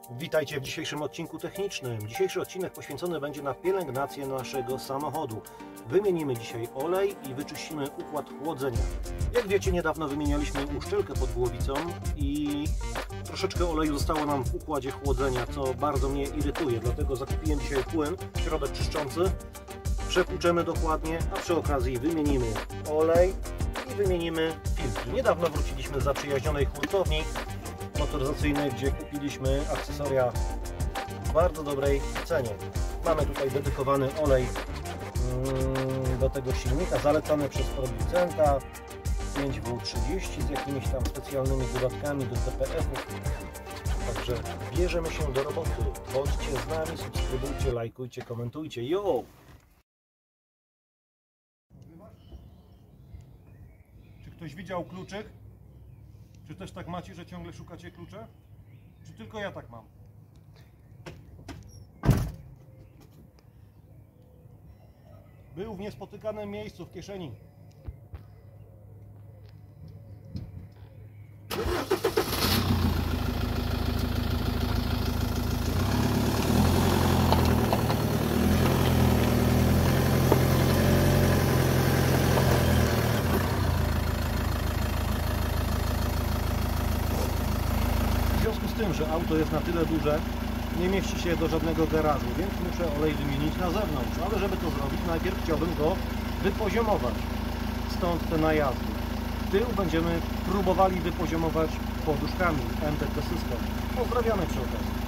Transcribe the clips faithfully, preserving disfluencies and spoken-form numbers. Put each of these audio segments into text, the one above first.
Witajcie w dzisiejszym odcinku technicznym. Dzisiejszy odcinek poświęcony będzie na pielęgnację naszego samochodu. Wymienimy dzisiaj olej i wyczyścimy układ chłodzenia. Jak wiecie, niedawno wymienialiśmy uszczelkę pod głowicą i troszeczkę oleju zostało nam w układzie chłodzenia, co bardzo mnie irytuje. Dlatego zakupiłem dzisiaj płyn, środek czyszczący. Przepłuczemy dokładnie, a przy okazji wymienimy olej i wymienimy filtry. Niedawno wróciliśmy z zaprzyjaźnionej hurtowni motoryzacyjnej, gdzie kupiliśmy akcesoria w bardzo dobrej cenie. Mamy tutaj dedykowany olej do tego silnika, zalecany przez producenta, pięć W trzydzieści z jakimiś tam specjalnymi dodatkami do T P F-ów. Także bierzemy się do roboty. Bądźcie z nami, subskrybujcie, lajkujcie, komentujcie. Yo! Czy ktoś widział kluczyk? Czy też tak macie, że ciągle szukacie klucze? Czy tylko ja tak mam? Był w niespotykanym miejscu, w kieszeni. W związku z tym, że auto jest na tyle duże, nie mieści się do żadnego garażu, więc muszę olej wymienić na zewnątrz. Ale żeby to zrobić, najpierw chciałbym go wypoziomować. Stąd te najazdy. Tył będziemy próbowali wypoziomować poduszkami M T T System. Pozdrawiamy przy okazji.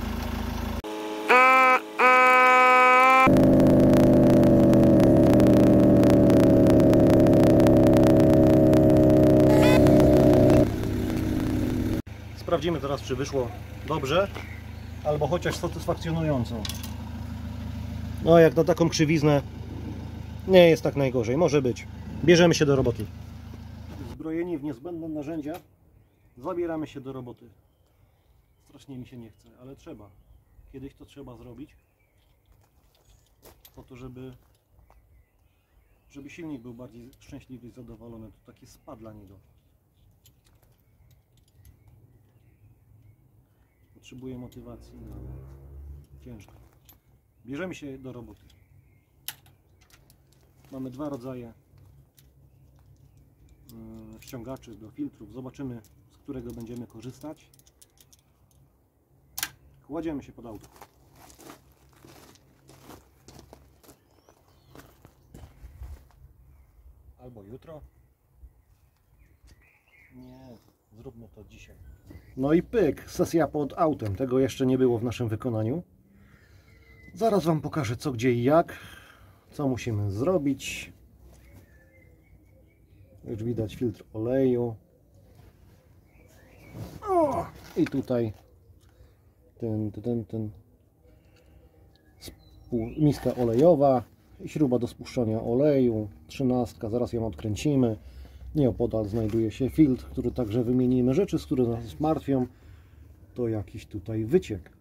Sprawdzimy teraz, czy wyszło dobrze, albo chociaż satysfakcjonująco. No, jak na taką krzywiznę nie jest tak najgorzej. Może być. Bierzemy się do roboty. Zbrojeni w niezbędne narzędzia, zabieramy się do roboty. Strasznie mi się nie chce, ale trzeba. Kiedyś to trzeba zrobić, po to, żeby żeby silnik był bardziej szczęśliwy i zadowolony. To taki spa dla niego. Potrzebuję motywacji, no ale ciężko. Bierzemy się do roboty. Mamy dwa rodzaje ściągaczy do filtrów. Zobaczymy, z którego będziemy korzystać. Kładziemy się pod auto. Albo jutro. Nie, zróbmy to dzisiaj. No i pyk, sesja pod autem. Tego jeszcze nie było w naszym wykonaniu. Zaraz Wam pokażę co, gdzie i jak. Co musimy zrobić. Już widać filtr oleju. O! I tutaj ten, ten, ten miska olejowa, śruba do spuszczania oleju, trzynastka, zaraz ją odkręcimy. Nieopodal znajduje się filtr, który także wymienimy. Rzeczy, z które nas martwią, to jakiś tutaj wyciek.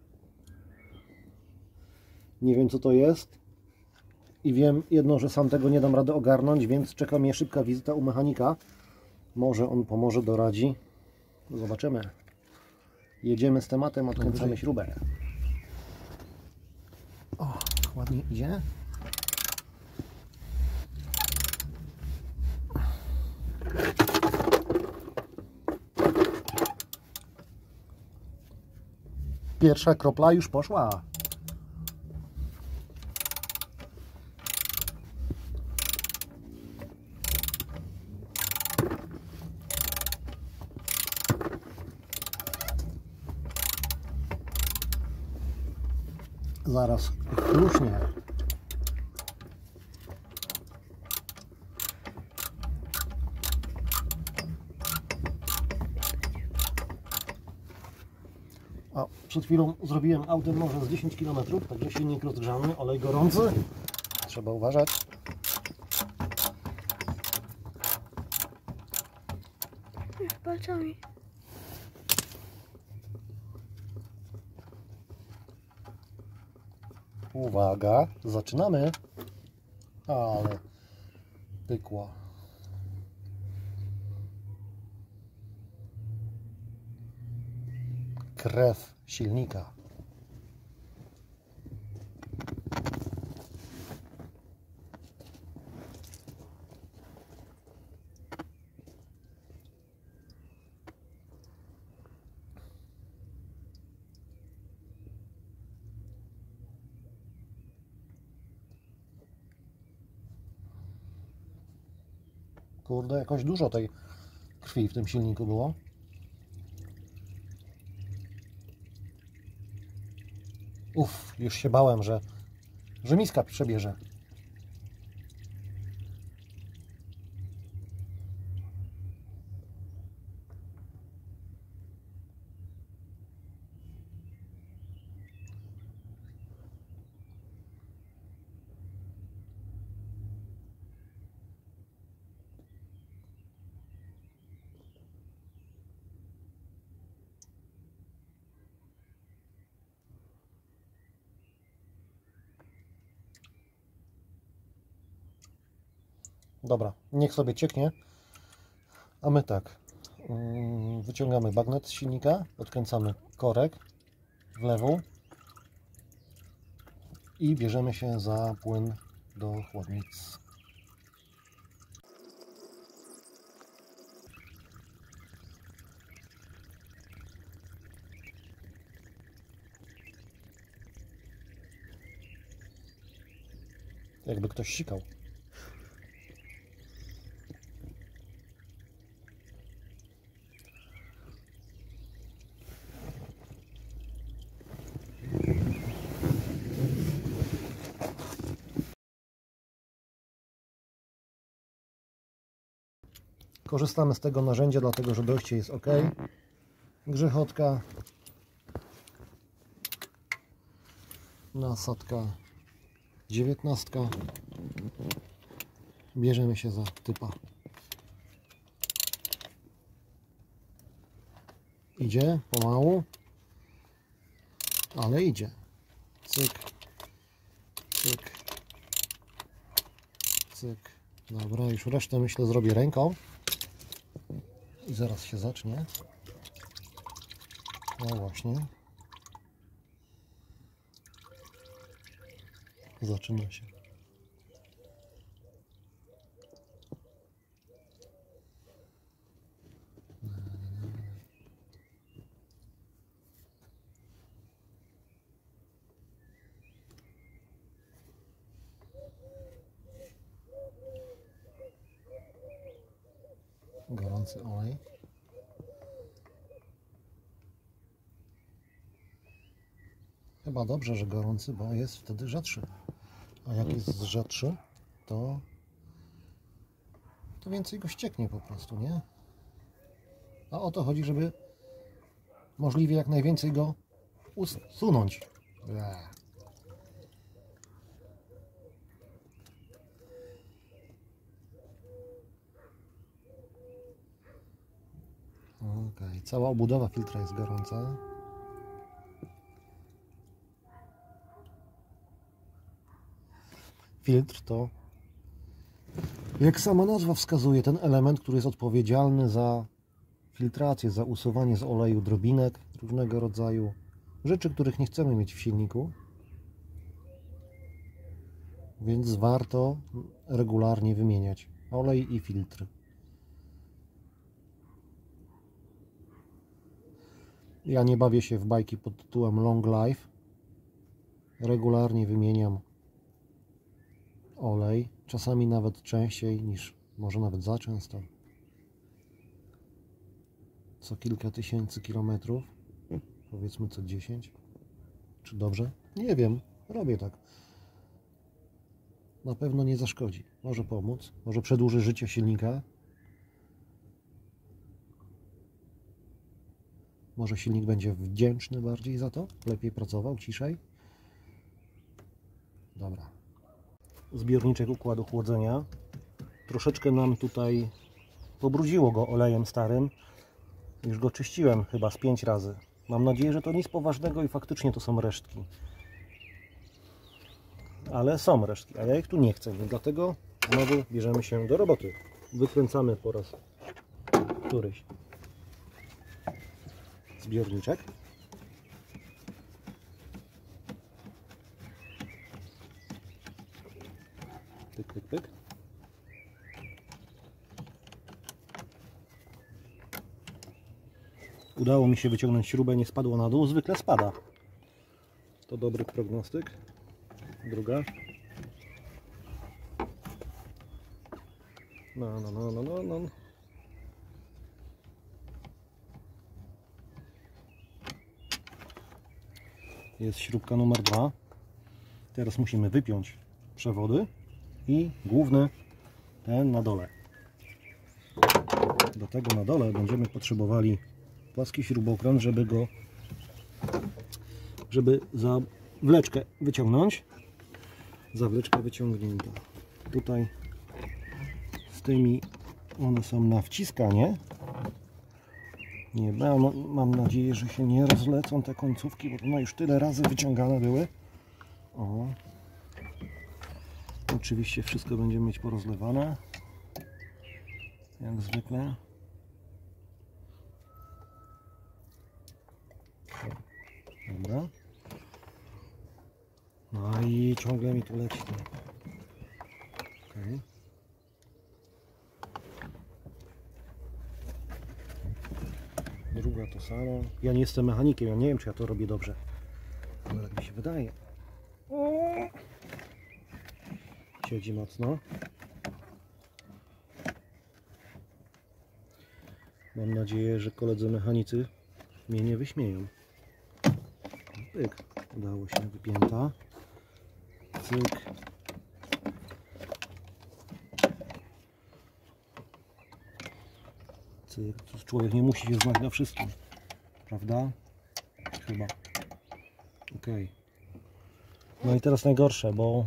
Nie wiem co to jest i wiem jedno, że sam tego nie dam rady ogarnąć, więc czeka mnie szybka wizyta u mechanika. Może on pomoże, doradzi. Zobaczymy. Jedziemy z tematem, odkręcamy śrubę. O, ładnie idzie. Pierwsza kropla już poszła. Zaraz chruśnie. A przed chwilą zrobiłem autem może z dziesięć kilometrów, także silnik rozgrzany, olej gorący. Trzeba uważać. Palcami. Uwaga, zaczynamy. Ale pykła. krew silnika. Kurde, jakoś dużo tej krwi w tym silniku było. Uff, już się bałem, że, że miska przebierze. Dobra, niech sobie cieknie. A my tak, wyciągamy bagnet z silnika, odkręcamy korek w lewą i bierzemy się za płyn do chłodnic. Jakby ktoś sikał. Korzystamy z tego narzędzia, dlatego że dojście jest ok. Grzechotka, nasadka dziewiętnastka. Bierzemy się za typa. Idzie pomału, ale idzie. Cyk, cyk, cyk. Dobra, już resztę myślę zrobię ręką. I zaraz się zacznie. No właśnie. Zaczyna się. Gorący olej. Chyba dobrze, że gorący, bo jest wtedy rzadszy. A jak jest rzadszy, to, to więcej go ścieknie po prostu, nie? A o to chodzi, żeby możliwie jak najwięcej go usunąć. Bleh. Ok, cała obudowa filtra jest gorąca. Filtr to, jak sama nazwa wskazuje, ten element, który jest odpowiedzialny za filtrację, za usuwanie z oleju drobinek różnego rodzaju, rzeczy, których nie chcemy mieć w silniku. Więc warto regularnie wymieniać olej i filtr. Ja nie bawię się w bajki pod tytułem Long Life. Regularnie wymieniam olej, czasami nawet częściej niż, może nawet za często. Co kilka tysięcy kilometrów, powiedzmy co dziesięć. Czy dobrze? Nie wiem, robię tak. Na pewno nie zaszkodzi. Może pomóc, może przedłuży życie silnika. Może silnik będzie wdzięczny bardziej za to, lepiej pracował, ciszej. Dobra. Zbiorniczek układu chłodzenia. Troszeczkę nam tutaj pobrudziło go olejem starym. Już go czyściłem chyba z pięć razy. Mam nadzieję, że to nic poważnego i faktycznie to są resztki. Ale są resztki, a ja ich tu nie chcę, więc dlatego znowu bierzemy się do roboty. Wykręcamy po raz któryś zbiorniczek. Pyk, pyk, pyk. Udało mi się wyciągnąć śrubę, nie spadło na dół. Zwykle spada. To dobry prognostyk. Druga. No, no, no, no, no, no. Jest śrubka numer dwa. Teraz musimy wypiąć przewody i główny ten na dole. Do tego na dole będziemy potrzebowali płaski śrubokręt, żeby go żeby zawleczkę wyciągnąć. Zawleczka wyciągnięta. Tutaj z tymi one są na wciskanie. Nie, mam, mam nadzieję, że się nie rozlecą te końcówki, bo one już tyle razy wyciągane były. O. Oczywiście wszystko będzie mieć porozlewane. Jak zwykle. Dobra. No i ciągle mi tu leci. Okay. Druga to samo. Ja nie jestem mechanikiem, ja nie wiem, czy ja to robię dobrze. Ale tak mi się wydaje. Siedzi mocno. Mam nadzieję, że koledzy mechanicy mnie nie wyśmieją. Pyk. Udało się, wypięta. Cyk. Cyk. Człowiek nie musi się znać na wszystkim. Prawda? Chyba. Ok. No i teraz najgorsze, bo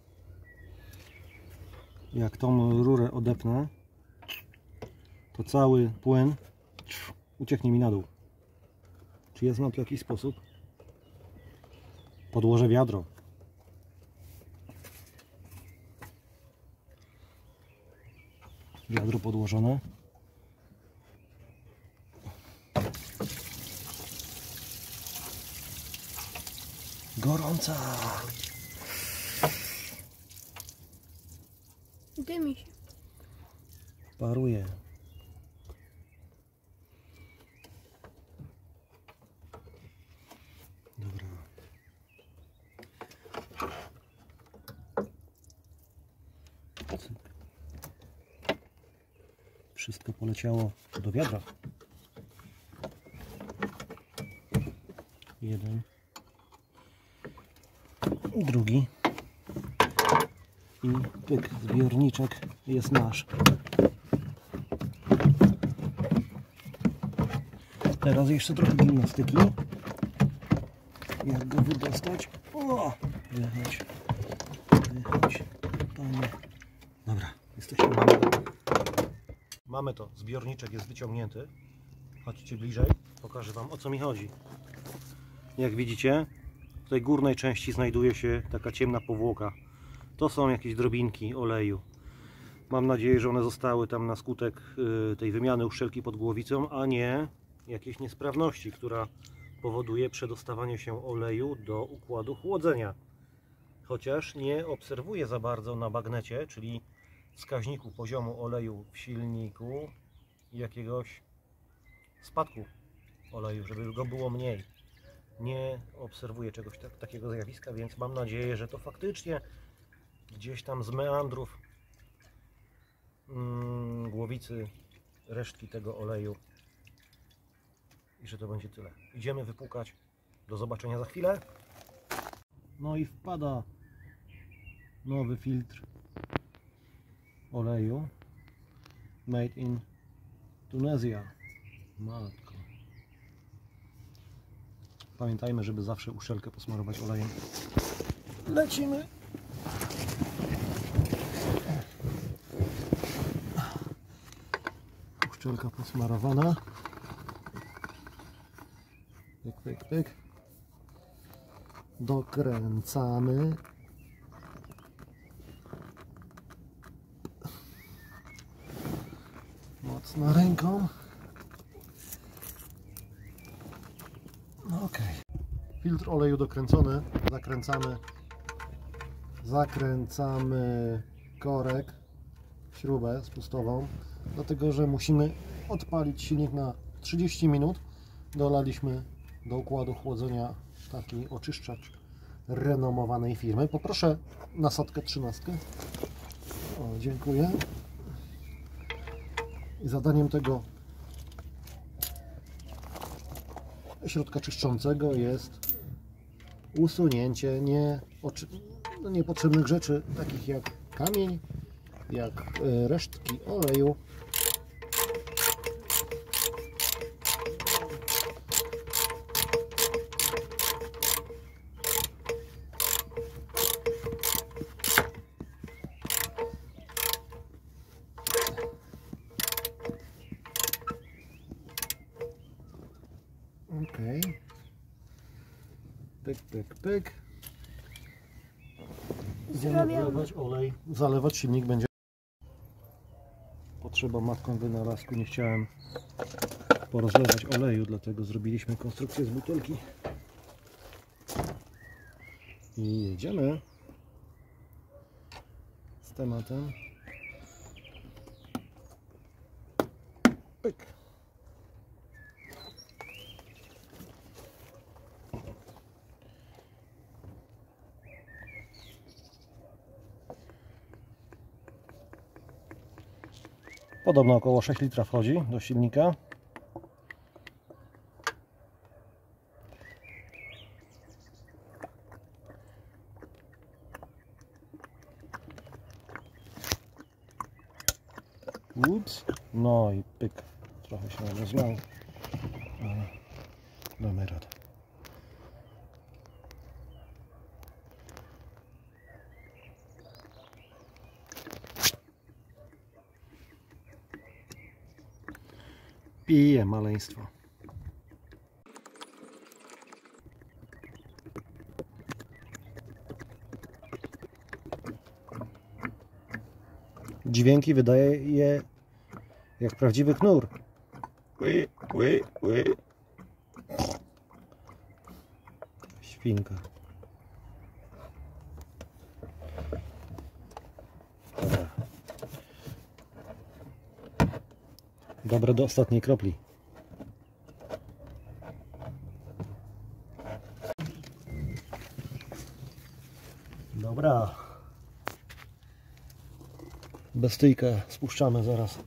jak tą rurę odepnę, to cały płyn ucieknie mi na dół. Czy jest na to jakiś sposób? Podłożę wiadro. Wiadro podłożone. Gorąca. Dymi się. Paruje. Dobra. Cyk. Wszystko poleciało do wiadra. Jeden. I drugi. I pyk, zbiorniczek jest nasz. Teraz jeszcze trochę gimnastyki. Jak go wydostać? O! Wychodź. Wychodź. Panie. Dobra, jesteśmy. Mamy to. Zbiorniczek jest wyciągnięty. Chodźcie bliżej. Pokażę Wam, o co mi chodzi. Jak widzicie, w tej górnej części znajduje się taka ciemna powłoka. To są jakieś drobinki oleju. Mam nadzieję, że one zostały tam na skutek tej wymiany uszczelki pod głowicą, a nie jakiejś niesprawności, która powoduje przedostawanie się oleju do układu chłodzenia. Chociaż nie obserwuję za bardzo na bagnecie, czyli wskaźniku poziomu oleju w silniku, jakiegoś spadku oleju, żeby go było mniej. Nie obserwuję czegoś tak, takiego zjawiska, więc mam nadzieję, że to faktycznie gdzieś tam z meandrów mm, głowicy resztki tego oleju i że to będzie tyle. Idziemy wypłukać. Do zobaczenia za chwilę. No i wpada nowy filtr oleju made in Tunezja. Matko. Pamiętajmy, żeby zawsze uszczelkę posmarować olejem. Lecimy. Uszczelka posmarowana. Pyk, pyk, pyk. Dokręcamy. Mocno ręką. No ok. Filtr oleju dokręcony. Zakręcamy. Zakręcamy korek, śrubę spustową, dlatego że musimy odpalić silnik na trzydzieści minut. Dolaliśmy do układu chłodzenia taki oczyszczacz renomowanej firmy. Poproszę nasadkę trzynastkę. O, dziękuję. I zadaniem tego środka czyszczącego jest usunięcie nie, no niepotrzebnych rzeczy, takich jak kamień, jak resztki oleju. Ok. Pyk, pyk, pyk. Idziemy wlewać olej, zalewać silnik będzie. Potrzeba matką wynalazku, nie chciałem porozlewać oleju, dlatego zrobiliśmy konstrukcję z butelki. I jedziemy z tematem. Pyk. Podobno około sześć litrów wchodzi do silnika. Ups. No i pyk. Trochę się rozlał, ale damy radę. Pije maleństwo. Dźwięki wydaje je jak prawdziwy knur. Ły, ły, ły. Świnka. Dobra. Dobre do ostatniej kropli. Dobra. Bestyjkę spuszczamy zaraz.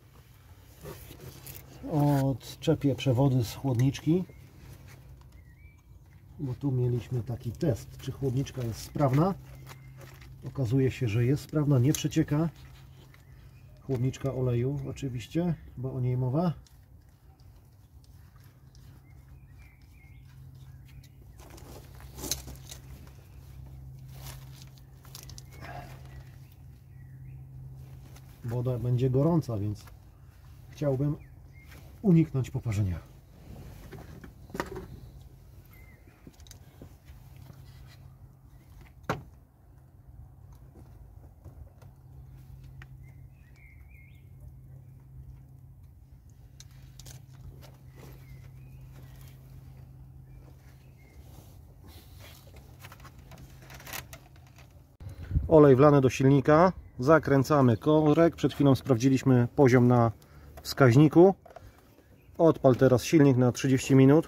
Odczepię przewody z chłodniczki, bo tu mieliśmy taki test, czy chłodniczka jest sprawna. Okazuje się, że jest sprawna, nie przecieka. Chłodniczka oleju oczywiście, bo o niej mowa. Woda będzie gorąca, więc chciałbym uniknąć poparzenia. Olej wlany do silnika. Zakręcamy korek. Przed chwilą sprawdziliśmy poziom na wskaźniku. Odpal teraz silnik na trzydzieści minut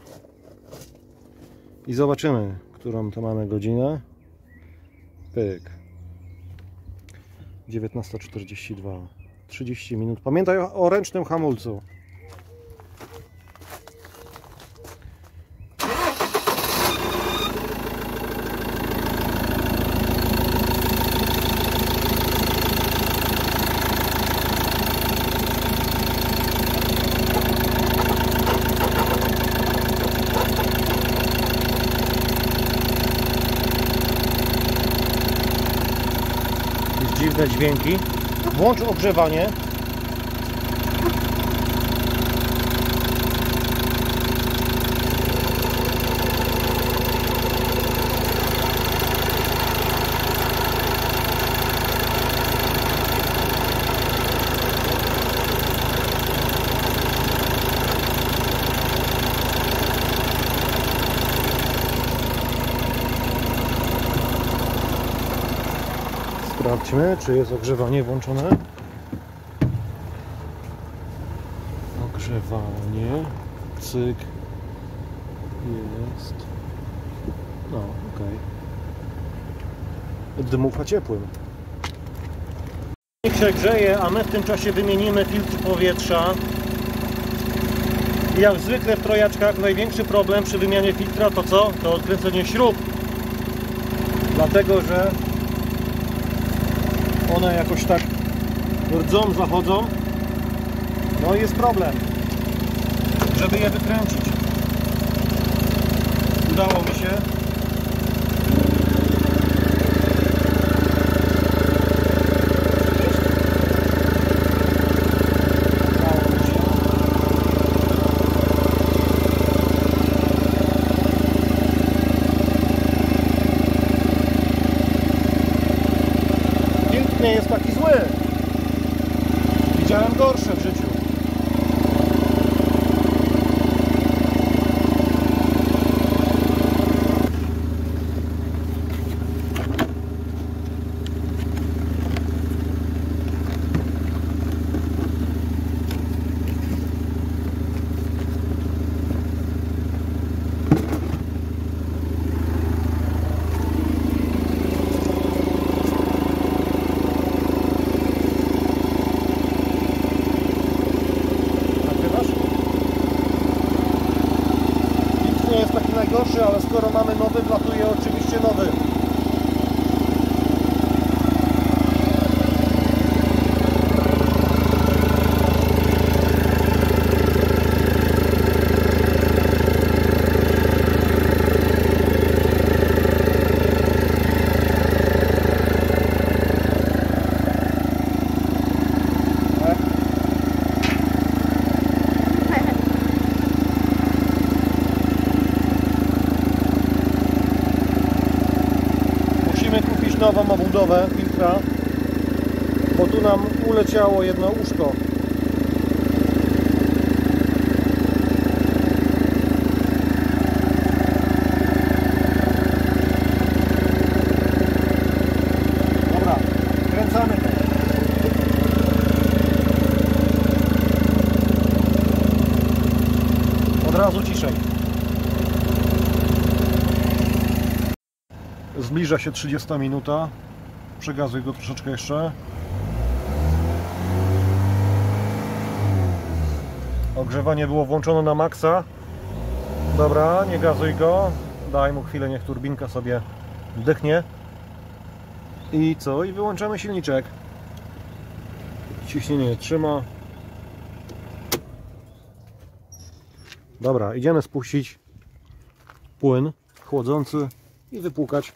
i zobaczymy, którą to mamy godzinę. Pyk. dziewiętnasta czterdzieści dwa. trzydzieści minut. Pamiętaj o ręcznym hamulcu. Dziwne dźwięki. Włącz ogrzewanie. Sprawdźmy, czy jest ogrzewanie włączone. Ogrzewanie. Cyk. Jest. No, ok. Dmucha ciepłym. Niech się grzeje, a my w tym czasie wymienimy filtr powietrza. I jak zwykle w trojaczkach największy problem przy wymianie filtra to co? To odkręcenie śrub. Dlatego, że one jakoś tak rdzą, zachodzą. No i jest problem, żeby je wykręcić. Udało mi się. Nie jest taki zły. Widziałem gorsze w życiu. Najgorszy, ale skoro mamy nowy, wlatuje oczywiście nowy. Nową obudowę filtra, bo tu nam uleciało jedno uszko. Dobra, kręcamy to. Od razu ciszej. Zbliża się trzydziesta minuta. Przegazuj go troszeczkę jeszcze. Ogrzewanie było włączone na maksa. Dobra, nie gazuj go. Daj mu chwilę, niech turbinka sobie wdychnie. I co? I wyłączamy silniczek. Ciśnienie trzyma. Dobra, idziemy spuścić płyn chłodzący i wypłukać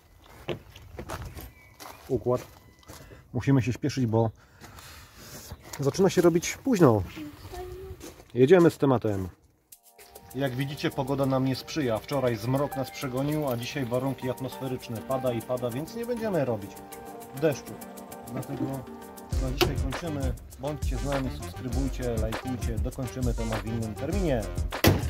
układ. Musimy się śpieszyć, bo zaczyna się robić późno. Jedziemy z tematem. Jak widzicie, pogoda nam nie sprzyja. Wczoraj zmrok nas przegonił, a dzisiaj warunki atmosferyczne. Pada i pada, więc nie będziemy robić w deszczu. Dlatego na dzisiaj kończymy. Bądźcie z nami, subskrybujcie, lajkujcie. Dokończymy temat w innym terminie.